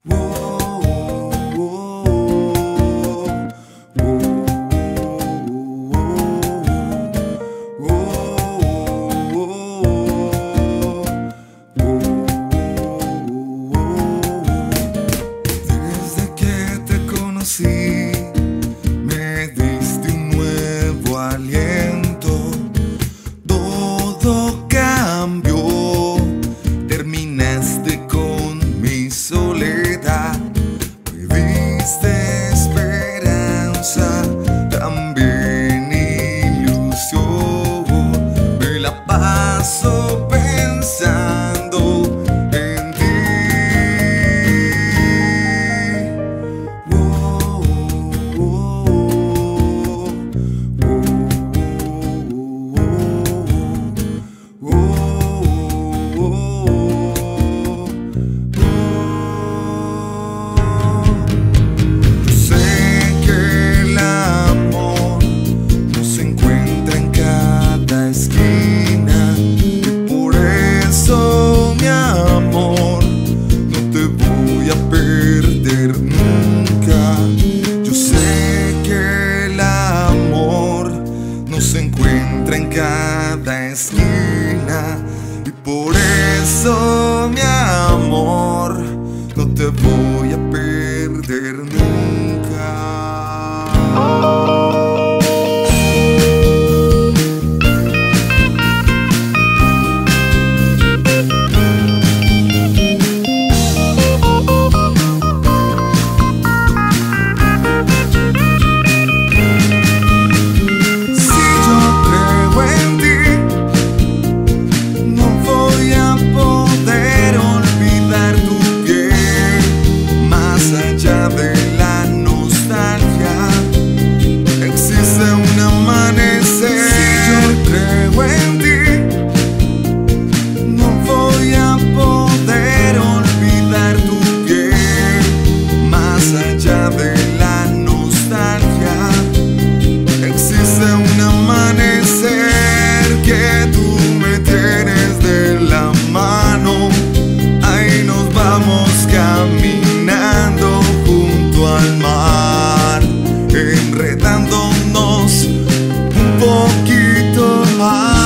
Desde que te conocí, me diste un nuevo aliento. Todo cambió, terminaste con mi soledad. Me diste esperanza, también ilusión. Me la paso pensando en ti. Sé que el amor no se encuentra en cada esquina, por eso, mi amor, no te voy a perder nunca. Yo sé que el amor no se encuentra en cada esquina, y por eso, mi amor, no te voy a perder nunca. Caminando junto al mar, enredándonos un poquito más.